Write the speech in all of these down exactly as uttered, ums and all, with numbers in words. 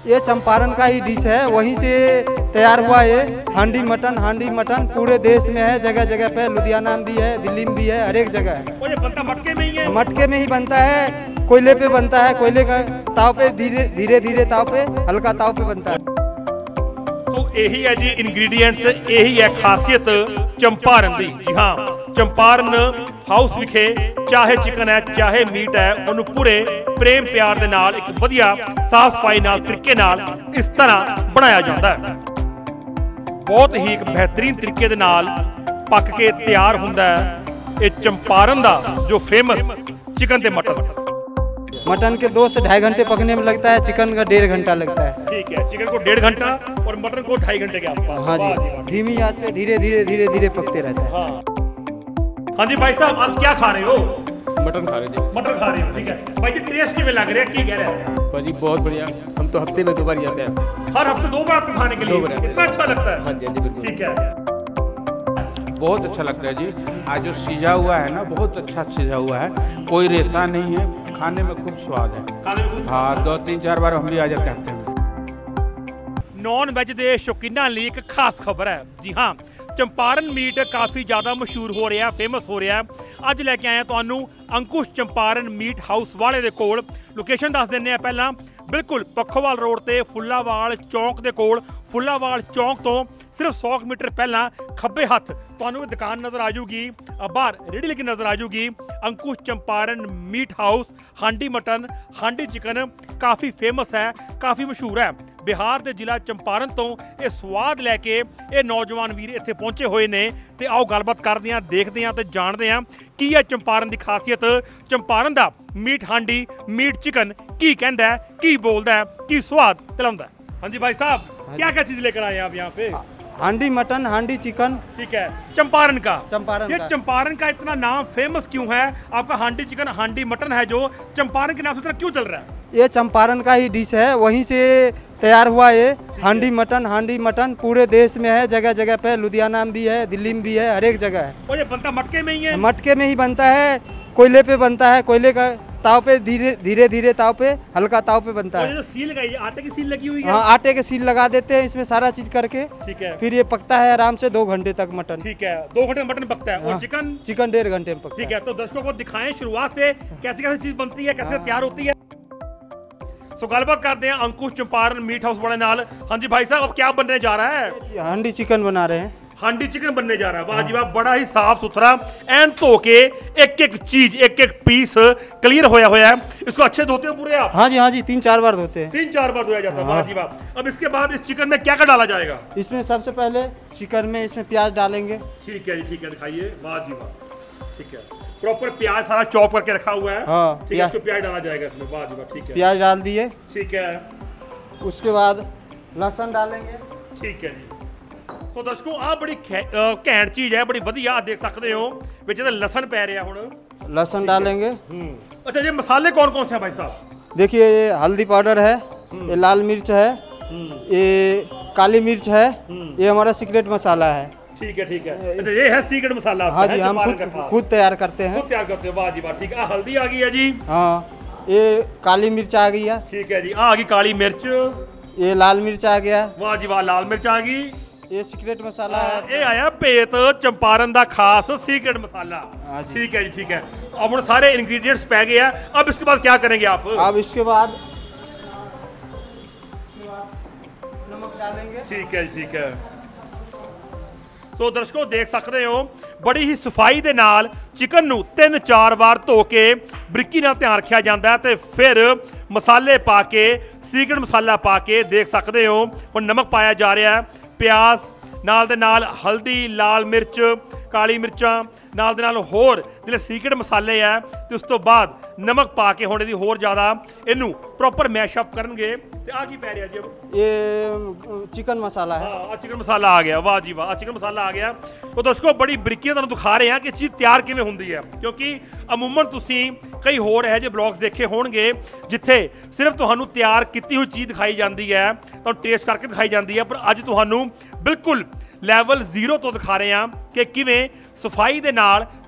ये चंपारण का ही डिश है, वहीं से तैयार हुआ ये हांडी मटन। हांडी मटन पूरे देश में है, जगह जगह पे, लुधियाना में भी है, दिल्ली में भी है, हर एक जगह है। और ये बनता मटके में ही है? मटके में ही बनता है, कोयले पे बनता है, कोयले का ताव पे, धीरे धीरे धीरे ताव पे, हल्का ताव पे बनता है। सो यही है जी इंग्रेडिएंट्स, यही है खासियत चंपारण दी। जी हाँ, चंपारण हाउस विखे चाहे चिकन है चाहे मीट है, उन्होंने पूरे प्रेम प्यार दे नाल एक वधिया साफ सफाई नाल तरीके नाल इस तरह बनाया जाता है। बहुत ही एक बेहतरीन तरीके दे नाल पक के तैयार हुंदा है ये चंपारण दा जो फेमस चिकन ते मटन। मटन के दो से ढाई घंटे पकने में लगता है, चिकन का डेढ़ घंटा लगता है। ठीक है, चिकन को डेढ़ घंटा और मटन को ढाई घंटे के आसपास। हाँ जी, धीमी आंच पे धीरे धीरे धीरे धीरे पकते रहता है। हाँ हाँ जी भाई साहब, आज क्या खा रहे हो? मटन खा रहे थे। मटन खा रहे हो, ठीक है भाई जी। टेस्ट किਵੇਂ लग रहा है, क्या कह रहे हैं भाजी? बहुत बढ़िया, हम तो हफ्ते में दो बार जाते हैं। हर हफ्ते दो बार तो खाने के लिए? इतना अच्छा लगता है? हाँ जी हाँ जी बिल्कुल। ठीक है, बहुत अच्छा लगता है जी। आज जो सीझा हुआ है ना, बहुत अच्छा सीझा हुआ है, कोई रेशा नहीं है, खाने में खूब स्वाद है। खाने में खूब हाँ, दो तीन चार बार हम भी आ जाते हैं। नॉन वैज के शौकीना लिए एक खास खबर है। जी हाँ, चंपारण मीट काफ़ी ज़्यादा मशहूर हो रहा, फेमस हो रहा है। अज लैके आए तुहानू अंकुश चंपारण मीट हाउस वाले दे कोल। लोकेशन दस दिंदे आ पहला, बिल्कुल पखोवाल रोड ते फुल्लावाल चौंक दे कोल। फुल्लावाल चौंक तो सिर्फ सौ मीटर पहला खब्बे हथ तुहानू दुकान नज़र आ जाऊगी, बाहर रेहड़ी लगी नज़र आ जाऊगी। Ankush Champaran meat house, handi mutton, handi chicken काफ़ी फेमस है, काफ़ी मशहूर है। बिहार के जिला चंपारण तो ये स्वाद लैके ये नौजवान वीर इत्थे पहुंचे हुए ने। ते आओ गलबात करते हैं, देखते हैं तो जानते हैं की है चंपारण की खासियत, चंपारण का मीट हांडी मीट चिकन की कहता है, की बोलता है, की स्वाद दिलाता है। हाँ जी भाई साहब, क्या क्या चीज लेकर आए आप यहाँ पे? हांडी मटन, हांडी चिकन। ठीक है, चंपारण का। चंपारण ये का। चंपारण का इतना नाम फेमस क्यों है? आपका हांडी चिकन हांडी मटन है जो चंपारण के नाम से इतना क्यों चल रहा है? ये चंपारण का ही डिश है, वहीं से तैयार हुआ ये हांडी मटन। हांडी मटन पूरे देश में है, जगह जगह पे, लुधियाना में भी है, दिल्ली में भी है, हर एक जगह है। और ये बनता मटके में ही है? मटके में ही बनता है, कोयले पे बनता है, कोयले का ताव पे, धीरे धीरे धीरे ताव पे, हल्का ताव पे बनता है। जो सील लगाई है, आटे की सील लगी हुई है? हाँ, आटे के सील लगा देते हैं इसमें सारा चीज करके। ठीक है, फिर ये पकता है आराम से दो घंटे तक मटन। ठीक है, दो घंटे मटन पकता है। और हाँ, चिकन? चिकन डेढ़ घंटे में पकता है। ठीक है, तो दर्शकों को दिखाएं शुरुआत से कैसे कैसे चीज बनती है, कैसे तैयार होती है। सो गलबात करते हैं अंकुश चंपारण मीट हाउस वाले नाल। हाँ जी भाई साहब, अब क्या बनने जा रहा है? हांडी चिकन बना रहे हैं। हांडी चिकन बनने जा रहा है। वाह जी वाह, बड़ा ही साफ सुथरा एंड धो के एक एक चीज, एक एक पीस क्लियर होया होया है। इसको अच्छे धोते हो पूरे आप? हाँ जी हाँ जी, तीन चार बार धोते हैं। तीन चार बार धोया जाता है। वाह जी वाह। अब इसके बाद इस चिकन में क्या क्या डाला जाएगा? इसमें सबसे पहले चिकन में इसमें प्याज डालेंगे। ठीक है जी, ठीक है, दिखाइए। वाह जी वाह, ठीक है, प्रॉपर प्याज सारा चॉप करके रखा हुआ है। हाँ, ठीक है, इसको प्याज डाला जाएगा इसमें। वाह जी वाह, ठीक है, प्याज डाल दिए। ठीक है, उसके बाद लहसुन डालेंगे। ठीक है जी। सो दर्शकों, आ बड़ी घैंट चीज है, बड़ी वधिया, देख सकते हो विच लसन पै रहा हुण। लहसुन डालेंगे। अच्छा, ये मसाले कौन कौन से हैं भाई साहब? देखिए, ये हल्दी पाउडर है, ये लाल मिर्च है, ये काली मिर्च है, ये हमारा सीक्रेट मसाला है। ठीक है, ठीक है। अच्छा, ये है सीक्रेट मसाला? हाँ जी, हम खुद खुद तैयार करते हैं। खुद तैयार करते हैं। वाह जी वाह, ठीक है। हल्दी आ गई है जी। हाँ, ये काली मिर्च आ गई है। ठीक है जी, आ गई काली मिर्च। ये लाल मिर्च आ गया। वाह जी वाह, लाल मिर्च आ गई। ये सीक्रेट मसाला है। ये आया भेत चंपारण दा खास सीक्रेट मसाला। ठीक है जी, ठीक है। अब हम सारे इंग्रेडिएंट्स पै गए हैं। अब इसके बाद क्या करेंगे आप? अब इसके बाद नमक डालेंगे। ठीक है, ठीक है। तो दर्शकों, देख सकते हो बड़ी ही सफाई दे नाल चिकन नू तीन चार बार धो के बरीकी नाल ध्यान रखा जाता है, ते फिर मसाले पा के, सीक्रेट मसाला पा के, देख सकते हो और नमक पाया जा रहा है, प्याज नाल दे नाल, हल्दी, लाल मिर्च, काली मिर्चां नाल दे नाल होर जिहड़े सीक्रेट मसाले है, ते उस तो बाद नमक पा के होने दी होर ज़्यादा इनू प्रॉपर मैशअप करनगे। ते आ की पै रहा जी? ये चिकन मसाला है। हाँ, चिकन मसाला आ गया। वाह जी वाह, चिकन मसाला आ गया। तो दर्शकों, बड़ी बरीकी तुहानूं दिखा रहे हैं कि चीज़ तैयार किवें हुंदी है, क्योंकि अमूमन तुसीं कई होर है जो ब्लॉग्स देखे होणगे जिथे सिर्फ तुहानूं तैयार कीती हुई चीज़ दिखाई जाती है, तो टेस्ट करके दिखाई जाती है, पर अज तुहानूं बिल्कुल लैवल जीरो तो दिखा रहे हैं कि किवें सफाई दे नाल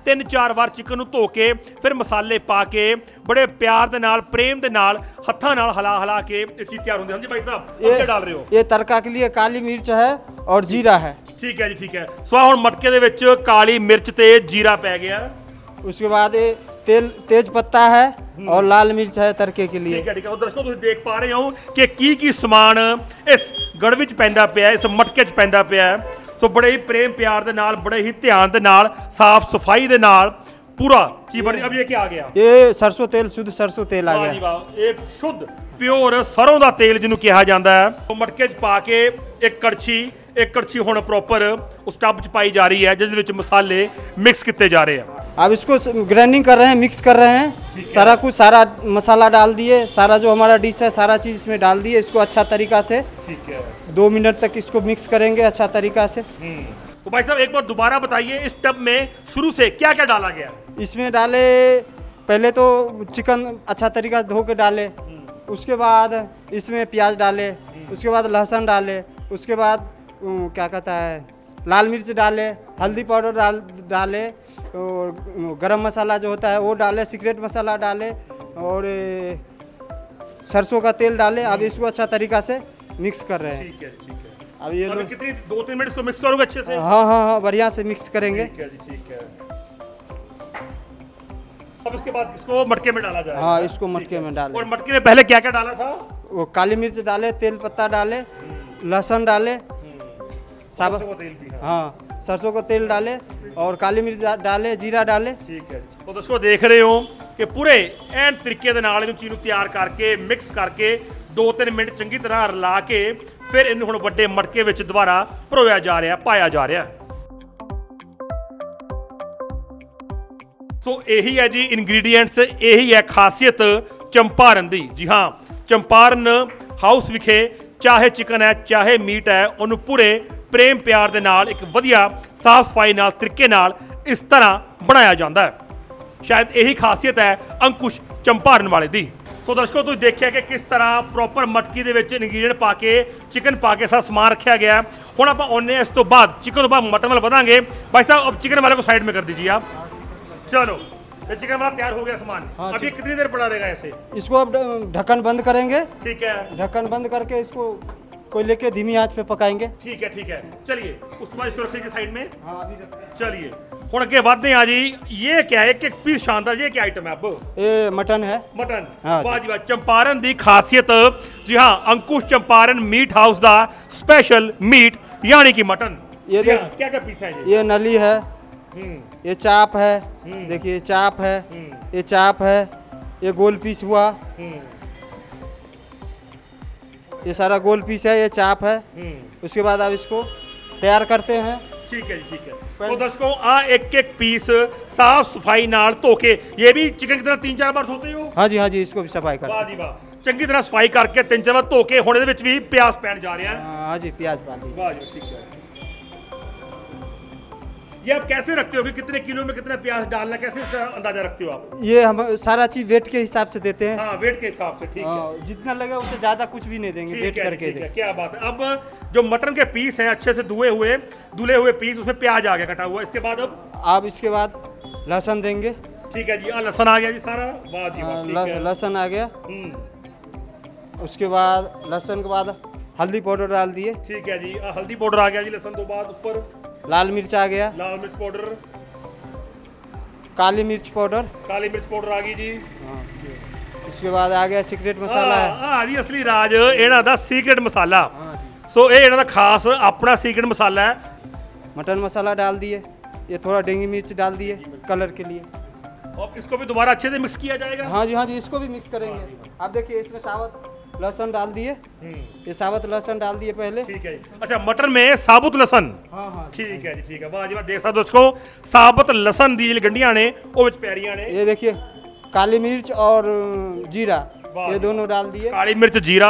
ਤਿੰਨ ਚਾਰ ਵਾਰ ਚਿਕਨ ਨੂੰ ਧੋ ਕੇ ਫਿਰ ਮਸਾਲੇ ਪਾ ਕੇ ਬੜੇ ਪਿਆਰ ਦੇ ਨਾਲ ਪ੍ਰੇਮ ਦੇ ਨਾਲ ਹੱਥਾਂ ਨਾਲ ਹਿਲਾ ਹਿਲਾ ਕੇ ਇਹ ਚੀਜ਼ ਤਿਆਰ ਹੁੰਦੀ ਹੈ। ਹਾਂਜੀ ਭਾਈ ਸਾਹਿਬ ये ਕੀ ਡਾਲ ਰਹੇ ਹੋ? ये तड़का के लिए काली मिर्च है और जीरा है। ਠੀਕ ਹੈ ਜੀ ਠੀਕ ਹੈ। ਸੋ ਆਹ ਹੁਣ ਮਟਕੇ ਦੇ ਵਿੱਚ ਕਾਲੀ ਮਿਰਚ ਤੇ ਜੀਰਾ ਪੈ ਗਿਆ। उसके बाद ये तेल तेज पत्ता है और लाल मिर्च है तड़के के लिए। ਠੀਕ ਹੈ ਠੀਕ ਹੈ। ਉਹ ਦਰਸ਼ਕੋ ਤੁਸੀਂ ਦੇਖ ਪਾ ਰਹੇ ਹੋ ਕਿ ਕੀ ਕੀ ਸਮਾਨ ਇਸ ਗੜ ਵਿੱਚ ਪੈਂਦਾ ਪਿਆ, ਇਸ ਮਟਕੇ 'ਚ ਪੈਂਦਾ ਪਿਆ। ਸੋ ਬੜੇ ਹੀ ਪ੍ਰੇਮ ਪਿਆਰ ਦੇ ਨਾਲ, ਬੜੇ ਹੀ ਧਿਆਨ ਦੇ ਨਾਲ, ਸਾਫ਼ ਸਫਾਈ ਦੇ ਨਾਲ पूरा चीज बन। अब ये क्या आ गया? ये सरसों तेल, शुद्ध सरसों तेल आ वाह गया। जी वाह, एक शुद्ध प्योर सरों का तेल जिन्हों कहा जाता है। तो मटके च पा के एक कड़छी एक कड़छी हुण प्रॉपर उस टब च पाई जा रही है जिस विच मसाले मिक्स किए जा रहे हैं। अब इसको ग्राइंडिंग कर रहे हैं, मिक्स कर रहे हैं सारा कुछ, सारा मसाला डाल दिए, सारा जो हमारा डिश है सारा चीज़ इसमें डाल दिए। इसको अच्छा तरीका से ठीक है दो मिनट तक इसको मिक्स करेंगे अच्छा तरीका से। तो भाई साहब एक बार दोबारा बताइए, इस टब में शुरू से क्या क्या डाला गया? इसमें डाले पहले तो चिकन अच्छा तरीका से धो के डाले, उसके बाद इसमें प्याज डाले, उसके बाद लहसुन डाले, उसके बाद अम, क्या कहता है लाल मिर्च डाले, हल्दी पाउडर डाल डाले, और गरम मसाला जो होता है वो डाले, सीक्रेट मसाला डाले, और ए, सरसों का तेल डाले। अब इसको अच्छा तरीका से मिक्स कर रहे हैं। ठीक है ठीक है। अब ये अभी लोग कितनी दो तीन मिनट इसको मिक्स करोगे अच्छे से? हाँ हाँ हाँ बढ़िया से मिक्स करेंगे। ठीक है जी ठीक है। अब इसके बाद इसको मटके में डाला जाएगा। हाँ इसको मटके में डाले। और मटके में पहले क्या क्या डाला था? वो काली मिर्च डाले, तेल पत्ता डाले, लहसुन डाले, साबुत सरसों का तेल भी है। हाँ सरसों का तेल डाले और काली मिर्च डा- डाले, जीरा डाले। ठीक है। तो दोस्तों देख रहे हो कि पूरे एन तरीके ਦੇ ਨਾਲ ਇਹਨੂੰ ਚੀਜ਼ ਨੂੰ ਤਿਆਰ ਕਰਕੇ ਮਿਕਸ ਕਰਕੇ ਦੋ ਤਿੰਨ ਮਿੰਟ ਚੰਗੀ ਤਰ੍ਹਾਂ ਰਲਾ ਕੇ ਫਿਰ ਇਹਨੂੰ ਹੁਣ ਵੱਡੇ ਮਟਕੇ ਵਿੱਚ ਦੁਬਾਰਾ ਪਰੋਇਆ ਜਾ ਰਿਹਾ, ਪਾਇਆ ਜਾ ਰਿਹਾ। ਸੋ ਇਹੀ ਹੈ ਜੀ ਇਨਗਰੀਡੀਐਂਟਸ, ਇਹੀ ਹੈ ਖਾਸੀਅਤ ਚੰਪਾਰਨ ਦੀ। ਜੀ ਹਾਂ, ਚੰਪਾਰਨ ਹਾਊਸ ਵਿਖੇ ਚਾਹੇ ਚਿਕਨ ਹੈ ਚਾਹੇ ਮੀਟ ਹੈ, ਉਹਨੂੰ ਪੂਰੇ ਪ੍ਰੇਮ ਪਿਆਰ ਦੇ ਨਾਲ ਇੱਕ ਵਧੀਆ ਸਾਫ਼ ਸਫਾਈ ਨਾਲ ਤਰੀਕੇ ਨਾਲ ਇਸ ਤਰ੍ਹਾਂ ਬਣਾਇਆ ਜਾਂਦਾ ਹੈ। ਸ਼ਾਇਦ ਇਹੀ ਖਾਸੀਅਤ ਹੈ ਅੰਕੁਸ਼ ਚੰਪਾਰਨ ਵਾਲੇ ਦੀ। ਸੋ ਦਰਸ਼ਕੋ ਤੁਸੀਂ ਦੇਖਿਆ ਕਿ ਕਿਸ ਤਰ੍ਹਾਂ ਪ੍ਰੋਪਰ ਮਟਕੀ ਦੇ ਵਿੱਚ ਇਨਗਰੀਡੀਐਂਟ ਪਾ ਕੇ ਚਿਕਨ ਪਾ ਕੇ ਸਾਰਾ ਸਮਾਨ ਰੱਖਿਆ ਗਿਆ। ਹੁਣ ਆਪਾਂ ਆਉਂਦੇ ਹਾਂ ਇਸ ਤੋਂ ਬਾਅਦ ਚਿਕਨ ਤੋਂ ਬਾਅਦ ਮਟਨ ਵੱਲ ਵਧਾਂਗੇ। भाई साहब अब चिकन वाले को साइड में कर दीजिए आप। चलो ये चिकन वाला तैयार हो गया सामान। हाँ, अब ये कितनी देर पड़ा रहेगा ऐसे? इसको अब ढक्कन बंद करेंगे। ठीक है ढक्कन बंद करके इसको कोई लेके धीमी आंच पे पकाएंगे। ठीक है ठीक है। चलिए उसके बाद इसको रख लीजिए साइड में। हाँ अभी रखते हैं। चलिए ਹੁਣ ਅੱਗੇ ਵਧਦੇ ਆ ਜੀ। ये क्या है, एक एक पीस शानदार, ये क्या आइटम है अब? ये मटन है। मटन। हाँ वाह जी वाह, चंपारण दी खासियत। जी हाँ, अंकुश चंपारण मीट हाउस दा स्पेशल मीट यानी कि मटन। ये जी देख- हाँ, क्या क्या पीस है ये? ये नली है, हम्म, ये चाप है, हम्म। देखिए चाप है, हम्म, ये चाप है, ये गोल पीस हुआ, हम्म, ये सारा गोल पीस है, ये चाप है। हम्म। उसके बाद अब इसको तैयार करते हैं। ठीक है जी ठीक है। पहले- तो दर्शकों आ एक एक पीस साफ सफाई नाल धो के, ये भी चिकन की तरह तीन चार बार धोते हो? हाँ जी हाँ जी इसको भी सफाई वाह करते जी वाह, चंगी तरह सफाई करके तीन चार बार धो के हुण इहदे विच भी प्याज पैण जा रहा हैं। है। हाँ हाँ जी प्याज डाल दिए। वाह जी ठीक है। ये आप कैसे रखते हो कि कितने किलो में कितना प्याज डालना, कैसे इसका अंदाजा रखते हो आप? ये हम सारा चीज वेट के हिसाब से देते हैं। हाँ वेट के हिसाब से। ठीक है हाँ, जितना लगे उससे ज्यादा कुछ भी नहीं देंगे, ठीक वेट है, करके ठीक है, दें। क्या बात है। अब जो मटन के पीस हैं अच्छे से धुए हुए धुले हुए पीस, उसमें प्याज आ गया कटा हुआ। इसके बाद अब अब इसके बाद लहसुन देंगे। ठीक है जी, हाँ लहसुन आ गया जी सारा। वाह जी वाह, हाँ, ठीक लह- है। लहसुन आ गया। हम्म, उसके बाद लहसुन के बाद हल्दी पाउडर डाल दिए, ठीक है जी। आ, हल्दी पाउडर आ गया जी लहसुन तो बाद। ऊपर लाल मिर्च आ गया, लाल मिर्च पाउडर, काली मिर्च पाउडर। काली मिर्च पाउडर आ गई जी। उसके बाद आ गया सीक्रेट मसाला है। हाँ जी, असली राज ਇਹਨਾਂ ਦਾ ਸੀਕ੍ਰੇਟ ਮਸਾਲਾ। हाँ जी। ਸੋ ਇਹ ਇਹਨਾਂ ਦਾ ਖਾਸ ਆਪਣਾ ਸੀਕ੍ਰੇਟ ਮਸਾਲਾ ਹੈ। मटन मसाला डाल दिए, ये थोड़ा डेंगी मिर्च डाल दिए कलर के लिए। और इसको भी दोबारा अच्छे से मिक्स किया जाएगा। हाँ जी हाँ जी इसको भी मिक्स करेंगे। आप देखिए इसमें साबुत लहसुन डाल दिए, हम्म, ये साबुत लहसुन डाल दिए पहले। ठीक है जी। अच्छा मटन में साबुत लहसन। हाँ हाँ ठीक है जी ठीक है। वाह जी वाह, देख सकते हो दोस्तों साबुत लहसन दी गंढियां ने ਉਹ ਵਿੱਚ ਪੈ ਰਹੀਆਂ ਨੇ। ये देखिए काली मिर्च और जीरा वाह ये जी। दोनों डाल दिए। काली मिर्च जीरा।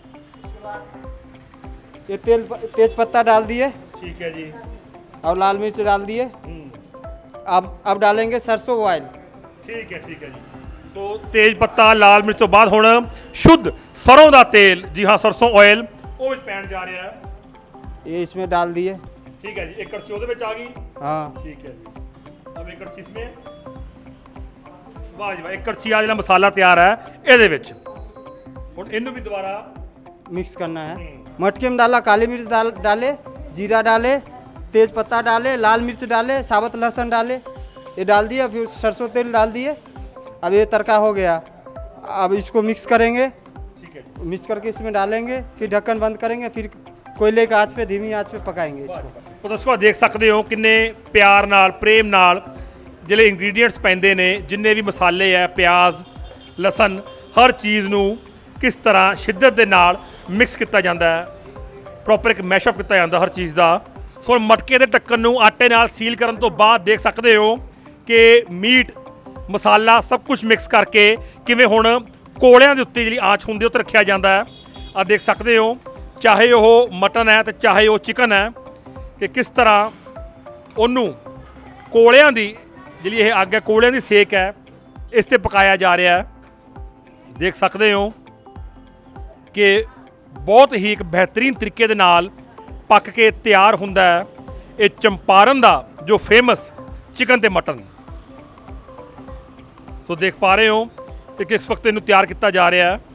ये तेल तेज पत्ता डाल दिए ठीक है जी। और लाल मिर्च डाल दिए। हम्म, अब अब डालेंगे सरसों ऑयल। ठीक है ठीक है जी। ਸੋ ਤੇਜ ਪੱਤਾ ਲਾਲ ਮਿਰਚ ਤੋਂ ਬਾਅਦ ਹੁਣ ਸ਼ੁੱਧ ਸਰੋਂ ਦਾ ਤੇਲ, ਜੀ ਹਾਂ ਸਰਸੋਂ ਆਇਲ, ਉਹ ਵਿੱਚ ਪੈਣ ਜਾ ਰਿਹਾ ਹੈ। ये इसमें डाल दिए। ਠੀਕ ਹੈ ਜੀ। ਇੱਕ ਕੜਛੀ ਉਹਦੇ ਵਿੱਚ ਆ ਗਈ। हाँ ਠੀਕ ਹੈ ਜੀ। अब एक कड़छी इसमें वाह जी वाह एक कड़छी आ ਜਿਹੜਾ ਮਸਾਲਾ ਤਿਆਰ ਹੈ ਇਹਦੇ ਵਿੱਚ ਹੁਣ ਇਹਨੂੰ ਵੀ ਦੁਬਾਰਾ मिक्स करना है। मटके में डाला काली मिर्च डाल डाले, जीरा डाले, तेज पत्ता डाले, लाल मिर्च डाले, साबुत लहसुन डाले, ये डाल दिया। फिर सरसों तेल डाल दिए। अब ये तड़का हो गया। अब इसको मिक्स करेंगे, ठीक है मिक्स करके इसमें डालेंगे, फिर ढक्कन बंद करेंगे, फिर कोयले का आँच पे धीमी आँच पे पकाएंगे इसको। तो दोस्तों देख सकते हो किन्ने प्यार नाल प्रेम नाल ਜਿਹੜੇ ਇੰਗਰੀਡੀਐਂਟਸ ਪੈਂਦੇ ਨੇ ਜਿੰਨੇ ਵੀ ਮਸਾਲੇ ਆ ਪਿਆਜ਼ ਲਸਣ ਹਰ ਚੀਜ਼ ਨੂੰ ਕਿਸ ਤਰ੍ਹਾਂ ਸ਼ਿੱਦਤ ਦੇ ਨਾਲ ਮਿਕਸ ਕੀਤਾ ਜਾਂਦਾ ਹੈ ਪ੍ਰੋਪਰ ਇੱਕ ਮੈਸ਼ਅਪ ਕੀਤਾ ਜਾਂਦਾ ਹਰ ਚੀਜ਼ ਦਾ। ਸੋ ਮਟਕੇ ਦੇ ਢੱਕਣ ਨੂੰ ਆਟੇ ਨਾਲ ਸੀਲ ਕਰਨ ਤੋਂ ਬਾਅਦ ਦੇਖ ਸਕਦੇ ਹੋ ਕਿ ਮੀਟ ਮਸਾਲਾ ਸਭ ਕੁਝ ਮਿਕਸ ਕਰਕੇ ਕਿਵੇਂ ਹੁਣ ਕੋਲਿਆਂ ਦੇ ਉੱਤੇ ਜਿਹੜੀ ਆਂਚ ਹੁੰਦੀ ਉਹ ਤੇ ਰੱਖਿਆ ਜਾਂਦਾ ਹੈ। ਆ ਦੇਖ ਸਕਦੇ ਹੋ ਚਾਹੇ ਉਹ ਮਟਨ ਹੈ ਤੇ ਚਾਹੇ ਉਹ ਚਿਕਨ ਹੈ ਕਿ ਕਿਸ ਤਰ੍ਹਾਂ ਉਹਨੂੰ ਕੋਲਿਆਂ ਦੀ ਜਿਹੜੀ ਇਹ ਅੱਗ ਹੈ ਕੋਲਿਆਂ ਦੀ ਸੇਕ ਹੈ ਇਸ ਤੇ ਪਕਾਇਆ ਜਾ ਰਿਹਾ ਹੈ। ਦੇਖ ਸਕਦੇ ਹੋ ਕਿ ਬਹੁਤ ਹੀ ਇੱਕ ਬਿਹਤਰੀਨ ਤਰੀਕੇ ਦੇ ਨਾਲ ਪੱਕ ਕੇ ਤਿਆਰ ਹੁੰਦਾ ਹੈ ਇਹ ਚੰਪਾਰਨ ਦਾ ਜੋ ਫੇਮਸ ਚਿਕਨ ਤੇ ਮਟਨ। ਸੋ ਦੇਖ ਪਾ ਰਹੇ ਹੋ ਕਿ ਕਿਸ ਵਕਤ ਇਹਨੂੰ ਤਿਆਰ ਕੀਤਾ ਜਾ ਰਿਹਾ ਹੈ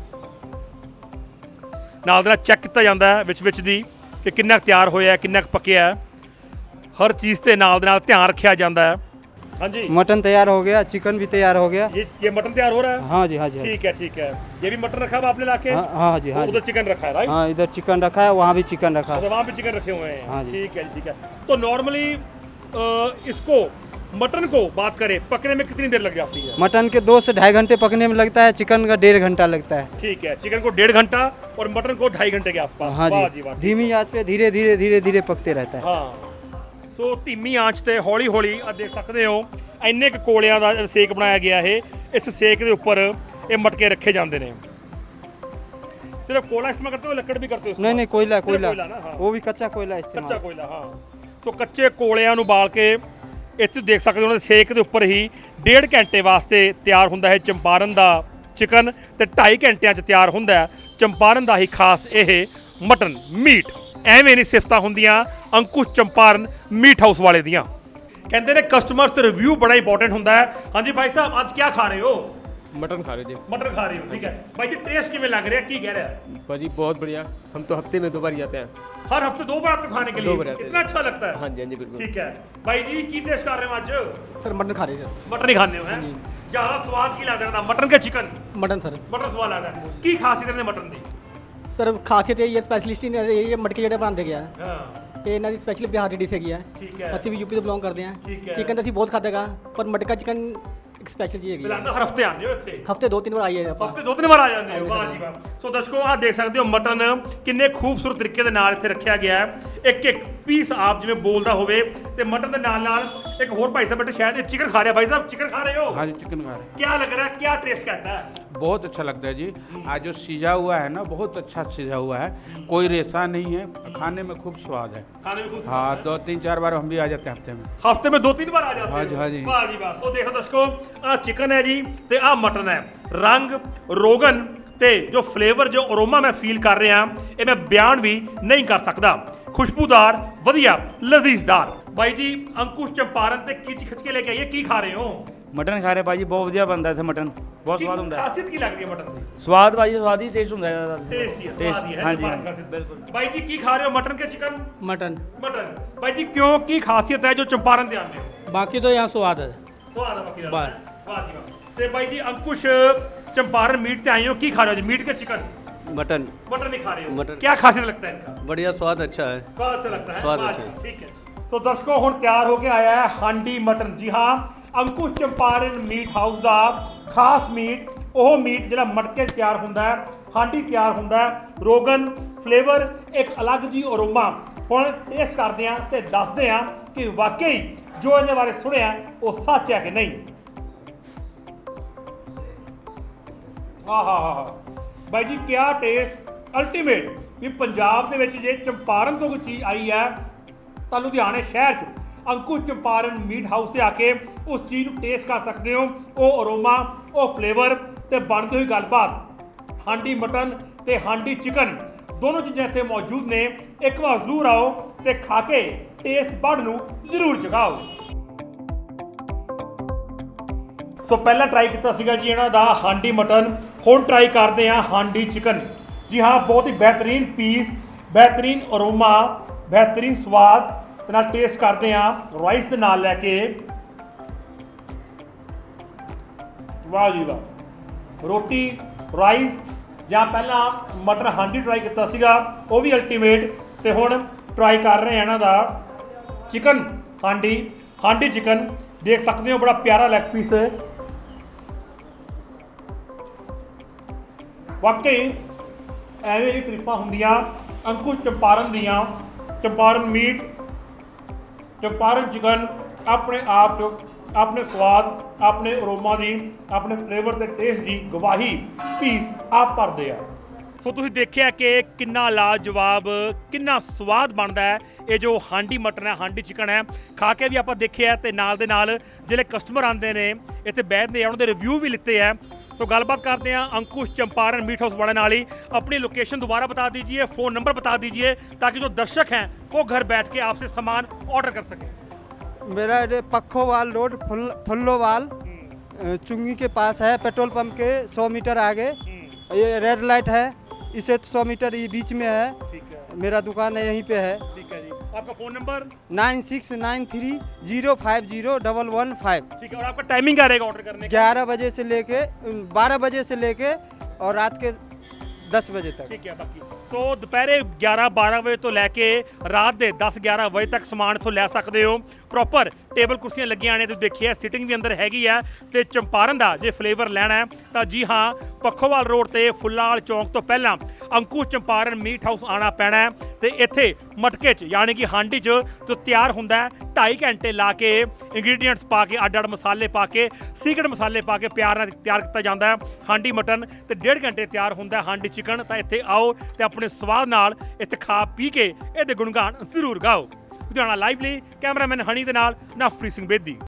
ਨਾਲ ਦੇ ਨਾਲ ਚੈੱਕ ਕੀਤਾ ਜਾਂਦਾ ਹੈ ਵਿੱਚ ਵਿੱਚ ਦੀ ਕਿ ਕਿੰਨਾ ਤਿਆਰ ਹੋਇਆ ਕਿੰਨਾ ਪੱਕਿਆ ਹੈ ਹਰ ਚੀਜ਼ ਤੇ ਨਾਲ ਦੇ ਨਾਲ ਧਿਆਨ ਰੱਖਿਆ ਜਾਂਦਾ ਹੈ। हाँ जी मटन तैयार हो गया, चिकन भी तैयार हो गया। ये ये मटन तैयार हो रहा है? हाँ जी हाँ जी ठीक है ठीक है। ये भी मटन रखा हुआ आपने लाके? हाँ हाँ जी हाँ उधर चिकन रखा है राइट? हाँ इधर चिकन रखा है, वहाँ भी चिकन रखा है। वहाँ भी चिकन रखे हुए हैं। हाँ जी ठीक है ठीक है। तो नॉर्मली इसको मटन को बात करें पकने में कितनी देर लग जाती है? मटन के दो से ढाई घंटे पकने में लगता है, चिकन का डेढ़ घंटा लगता है। ठीक है चिकन को डेढ़ घंटा और मटन को ढाई घंटे के आसपास। हाँ जी धीमी आंच पे धीरे धीरे धीरे धीरे पकते रहता है। हाँ सो धीमी आंच ਤੇ ਹੌਲੀ ਹੌਲੀ ਆ ਦੇਖ ਸਕਦੇ ਹੋ ਇੰਨੇ ਕੁ ਕੋਲਿਆਂ ਦਾ ਸੇਕ ਬਣਾਇਆ ਗਿਆ ਇਹ ਇਸ ਸੇਕ ਦੇ ਉੱਪਰ ਇਹ ਮਟਕੇ ਰੱਖੇ ਜਾਂਦੇ ਨੇ। सिर्फ कोयला इस्तेमाल करते हो लकड़ भी करते हो? नहीं नहीं कोयला कोयला, कोयला ना, हाँ। वो भी कच्चा कोयला इस्तेमाल। ਕੱਚਾ ਕੋਇਲਾ ਹਾਂ ਸੋ ਕੱਚੇ ਕੋਲਿਆਂ ਨੂੰ ਬਾਲ ਕੇ ਇੱਥੇ ਦੇਖ ਸਕਦੇ ਹੋ ਉਹਨਾਂ ਦੇ ਸੇਕ ਦੇ ਉੱਪਰ ਹੀ ਡੇਢ ਘੰਟੇ ਵਾਸਤੇ ਤਿਆਰ ਹੁੰਦਾ ਹੈ ਚੰਪਾਰਨ ਦਾ ਚਿਕਨ ਤੇ ਢਾਈ ਘੰਟਿਆਂ 'ਚ ਤਿਆਰ ਹੁੰਦਾ ਚੰਪਾਰਨ ਦਾ ਹੀ ਖਾਸ ਇਹ ਮਟਨ ਮੀਟ। ਐਵੇਂ ਨਹੀਂ ਸਿਫਤਾਂ ਹੁੰਦੀਆਂ ਅੰਕੁਸ਼ ਚੰਪਾਰਨ ਮੀਟ ਹਾਊਸ ਵਾਲੇ ਦੀਆਂ। ਕਹਿੰਦੇ ਨੇ ਕਸਟਮਰਸ ਰਿਵਿਊ ਬੜਾ ਇੰਪੋਰਟੈਂਟ ਹੁੰਦਾ ਹੈ। ਹਾਂਜੀ ਭਾਈ ਸਾਹਿਬ ਅੱਜ ਕੀ ਖਾ ਰਹੇ ਹੋ? मटन खा रहे थे मटन खा रहे हो ठीक है भाई जी टेस्ट किमें लग रहा है की कह रहा है? भाजी बहुत बढ़िया, हम तो हफ्ते में दो बार जाते हैं। हर हफ्ते दो बार आपको खाने के दो लिए बार आते हैं। इतना अच्छा लगता है? हाँ जी हाँ जी बिल्कुल। ठीक है भाई जी की टेस्ट कर रहे हो आज? सर मटन खा रहे हैं सर। मटन ही खाने हो हैं ज्यादा स्वाद की लग रहा था मटन के चिकन? मटन सर मटन स्वाद लग रहा है की खासियत है मटन दी? सर खासियत ये स्पैशलिस्ट ही ने ये मटके ਜਿਹੜੇ ਬਣਾਉਂਦੇ ਗਿਆ हां ਇਹ ਇਹਨਾਂ ਦੀ ਸਪੈਸ਼ਲ ਬਿਹਾਰ ਦੀ ਡਿਸ਼ ਹੈਗੀ ਹੈ। ਠੀਕ ਹੈ ਅਸੀਂ ਵੀ ਯੂਪੀ ਤੋਂ ਬਿਲੋਂਗ ਕਰਦੇ ਹਾਂ। ਠੀਕ ਹੈ। ਚਿਕਨ ਤਾਂ ਅਸੀਂ ਬਹੁਤ ਖਾਦੇਗਾ ਪਰ ਮਟਕਾ ਚਿਕਨ ਇੱਕ ਸਪੈਸ਼ਲ ਚੀਜ਼ ਹੈਗੀ ਲੱਗਦਾ ਹਰ ਹਫਤੇ ਆਉਂਦੇ ਹੋ ਇੱਥੇ? ਹਫਤੇ ਦੋ ਤਿੰਨ ਵਾਰ ਆਈਏ ਆਪਾਂ। ਹਫਤੇ ਦੋ ਤਿੰਨ ਵਾਰ ਆ ਜਾਂਦੇ ਹੋ ਵਾਹ ਜੀ ਵਾਹ। ਸੋ ਦਰਸ਼ਕੋ ਆਹ ਦੇਖ ਸਕਦੇ ਹੋ ਮਟਨ ਕਿੰਨੇ ਖੂਬਸੂਰਤ ਤਰੀਕੇ ਦੇ ਨਾਲ ਇੱਥੇ ਰੱਖਿਆ ਗਿਆ ਹੈ ਇੱਕ ਇੱਕ ਪੀਸ ਆਪ ਜਿਵੇਂ ਬੋਲਦਾ ਹੋਵੇ ਤੇ ਮਟਨ ਦੇ ਨਾਲ ਨਾਲ ਇੱਕ ਹੋਰ ਭਾਈ ਸਾਹਿਬ ਬੈਠੇ ਸ਼ਾਇਦ ਇਹ ਚਿਕਨ ਖਾ ਰਿਹਾ। ਭਾਈ ਸਾਹਿਬ चिकन खा रहे हो? हाँ जी चिकन खा रहे हैं। क्या लग रहा है क्या टेस्ट कहता है? बहुत अच्छा लगता है जी। आज जो सीझा हुआ है ना बहुत अच्छा सीझा हुआ है, कोई रेसा नहीं है, खाने में खूब स्वाद है। खाने में कुछ हाँ दो तीन चार बार हम भी आ जाते हैं हफ्ते में। हफ्ते में दो तीन बार आ जाते हाँ हैं? जी, हाँ जी। वाह जी वाह। तो देखो दर्शकों आ चिकन है जी ते आ मटन है रंग रोगन ਤੇ ਜੋ ਫਲੇਵਰ ਜੋ ਅਰੋਮਾ ਮੈਂ ਫੀਲ ਕਰ ਰਿਹਾ ਇਹ ਮੈਂ ਬਿਆਨ ਵੀ ਨਹੀਂ ਕਰ ਸਕਦਾ। ਖੁਸ਼ਬੂਦਾਰ ਵਧੀਆ ਲਜ਼ੀਜ਼ਦਾਰ। ਬਾਈ ਜੀ ਅੰਕੁਸ਼ ਚੰਪਾਰਨ ਤੇ ਕੀ ਖਿੱਚ ਕੇ ਲੈ ਕੇ ਆਈਏ ਕੀ ਖਾ ਰਹੇ ਹੋ? ਮਟਨ ਖਾ ਰਹੇ ਭਾਜੀ ਬਹੁਤ ਵਧੀਆ ਬਣਦਾ ਇੱਥੇ ਮਟਨ ਬਹੁਤ ਸਵਾਦ ਹੁੰਦਾ ਹੈ। ਖਾਸੀਅਤ ਕੀ ਲੱਗਦੀ ਹੈ ਮਟਨ ਦੀ? ਸਵਾਦ ਭਾਜੀ ਸਵਾਦ ਹੀ ਟੇਸਟ ਹੁੰਦਾ ਹੈ ਟੇਸਟੀ ਹੈ ਸਵਾਦ ਹੀ ਹੈ ਹਾਂਜੀ ਚੰਪਾਰਨ ਖਾਸੀਅਤ। ਬਿਲਕੁਲ। ਬਾਈ ਜੀ ਕੀ ਖਾ ਰਹੇ ਹੋ ਮਟਨ ਕੇ ਚਿਕਨ? Mutton mutton. भाई जी क्यों की खासियत है जो चंपारण दे आते हो? बाकी तो यहाँ स्वाद है। स्वाद है बाकी वाह। वाह जी वाह। ते भाई जी अंकुश चंपारण मीट ते आए हो की खा रहे हो जी मीट के चिकन? मटन मटन नहीं खा रहे हो? मटन। क्या खासियत लगता है इनका? बढ़िया स्वाद अच्छा है। स्वाद अच्छा लगता है स्वाद वाह अच्छा जी, ठीक है। तो दर्शकों हुण तैयार होके आया है हांडी मटन। जी हाँ अंकुश चंपारण मीट हाउस का खास मीट ਉਹ ਮੀਟ ਜਿਹੜਾ ਮਟਕੇ ਤਿਆਰ ਹੁੰਦਾ ਹੈ ਹਾਂਡੀ ਤਿਆਰ ਹੁੰਦਾ ਹੈ ਰੋਗਨ ਫਲੇਵਰ ਇੱਕ ਅਲੱਗ ਜੀ ਅਰੋਮਾ। ਹੁਣ ਟੇਸਟ ਕਰਦੇ ਹਾਂ ਤੇ ਦੱਸਦੇ ਹਾਂ ਕਿ ਵਾਕਈ ਜੋ ਇਹਦੇ ਬਾਰੇ ਸੁਣਿਆ ਉਹ ਸੱਚ ਹੈ ਕਿ ਨਹੀਂ। ਆਹ ਹਾ ਹਾ ਬਾਈ ਜੀ ਕਿਆ ਟੇਸਟ ਅਲਟੀਮੇਟ। ਵੀ ਪੰਜਾਬ ਦੇ ਵਿੱਚ ਜੇ ਚੰਪਾਰਨ ਤੋਂ ਕੋਈ ਚੀਜ਼ ਆਈ ਹੈ ਤਾਂ ਲੁਧਿਆਣੇ ਸ਼ਹਿਰ 'ਚ ਅੰਕੁਸ਼ ਚੰਪਾਰਨ ਮੀਟ ਹਾਊਸ ਤੇ ਆ ਕੇ ਉਸ ਚੀਜ਼ ਨੂੰ ਟੇਸਟ ਕਰ ਸਕਦੇ ਹੋ। ਉਹ ਅਰੋਮਾ ਉਹ ਫਲੇਵਰ ਤੇ ਬਣਦੀ ਹੋਈ ਗੱਲਬਾਤ। ਹਾਂਡੀ ਮਟਨ ਤੇ ਹਾਂਡੀ ਚਿਕਨ ਦੋਨੋਂ ਚੀਜ਼ਾਂ ਇੱਥੇ ਮੌਜੂਦ ਨੇ। ਇੱਕ ਵਾਰ ਜ਼ਰੂਰ ਆਓ ਤੇ ਖਾ ਕੇ ਟੇਸਟ ਬਡ ਨੂੰ ਜ਼ਰੂਰ ਜਗਾਓ। ਸੋ ਪਹਿਲਾਂ ਟਰਾਈ ਕੀਤਾ ਸੀਗਾ ਜੀ ਇਹਨਾਂ ਦਾ ਹਾਂਡੀ ਮਟਨ, ਹੁਣ ਟਰਾਈ ਕਰਦੇ ਹਾਂ ਹਾਂਡੀ ਚਿਕਨ। ਜੀ ਹਾਂ, ਬਹੁਤ ਹੀ ਬਿਹਤਰੀਨ ਪੀਸ, बेहतरीन अरोमा, बेहतरीन स्वाद ਦੇ ਨਾਲ ਟੇਸਟ ਕਰਦੇ ਹਾਂ ਰਾਈਸ ਦੇ ਨਾਲ ਲੈ ਕੇ। ਵਾਹ ਜੀ ਵਾਹ, ਰੋਟੀ ਰਾਈਸ ਜਾਂ ਪਹਿਲਾਂ ਮਟਰ ਹਾਂਡੀ ਟਰਾਈ ਕੀਤਾ ਸੀਗਾ ਉਹ ਵੀ ਅਲਟੀਮੇਟ, ਤੇ ਹੁਣ ਟਰਾਈ ਕਰ ਰਹੇ ਹਾਂ ਇਹਨਾਂ ਦਾ ਚਿਕਨ ਹਾਂਡੀ ਹਾਂਡੀ ਚਿਕਨ। ਦੇਖ ਸਕਦੇ ਹੋ ਬੜਾ ਪਿਆਰਾ ਲੈਗ ਪੀਸ ਹੈ, ਵਾਕਈ ਐਵੇਂ ਦੀ ਤਾਰੀਫਾਂ ਹੁੰਦੀਆਂ अंकुश चंपारण दियाँ। चंपारण मीट, चंपारण चिकन अपने आप च अपने स्वाद, अपने अरोमा की, अपने फ्लेवर के टेस्ट की गवाही पीस आप भरते हैं। सो तुसीं देखिया कि किन्ना लाजवाब, किन्ना स्वाद बनता है ये जो हांडी मटन है, हांडी चिकन है। खा के भी आप देखिया ते नाल दे नाल जिहड़े कस्टमर आते हैं इत्थे बैठते हैं, उन्होंने रिव्यू भी लिते हैं। तो गलबात करते हैं अंकुश चंपारण मीट हाउस वाले नाल ही। अपनी लोकेशन दोबारा बता दीजिए, फ़ोन नंबर बता दीजिए, ताकि जो दर्शक हैं वो घर बैठ के आपसे सामान ऑर्डर कर सकें। मेरा पखोवाल रोड फुल फुल्लोवाल चुंगी के पास है, पेट्रोल पंप के सौ मीटर आगे। ये रेड लाइट है, इसे सौ मीटर ये बीच में है। ठीक है, मेरा दुकान है यहीं पे है। ठीक है जी। आपका phone number? Nine six nine three zero five zero double one five. ठीक है, और आपका टाइमिंग क्या रहेगा ऑर्डर करने का? ग्यारह बजे से लेके बारह बजे से लेके और रात के दस बजे तक। ठीक है, बाकी तो दोपहर ग्यारह बारह बजे तो लैके रात के दस ग्यारह बजे तक समान इत्थों लै सकते हो। प्रॉपर टेबल कुर्सियां लगियां ने, तुसीं देखिए सीटिंग भी अंदर हैगी है। तो चंपारण का जे फ्लेवर लैना है तो जी हाँ, पखोवाल रोड ते फुल्लाल चौंक तो पहला अंकुश चंपारण मीट हाउस आना पैना है। तो इत्थे मटके च यानी कि हांडी च जो तैयार होंदा है ढाई घंटे ला के इंग्रीडियंट्स पा के अड्ड अड्ड मसाले पा के सीक्रेट मसाले पा के प्यार नाल तैयार किया जाता है हांडी मटन। तो डेढ़ घंटे तैयार होंदा है हांडी चिकन। तो इत्थे आओ तो अपने स्वाद नाल इत्थे खा पी के इहदे गुणगान जरूर गाओ। लुधियाना लाइव ਲਈ ਕੈਮਰਾਮੈਨ ਹਣੀ ਦੇ ਨਾਲ ਨਵਪ੍ਰੀਤ ਸਿੰਘ ਬੇਦੀ।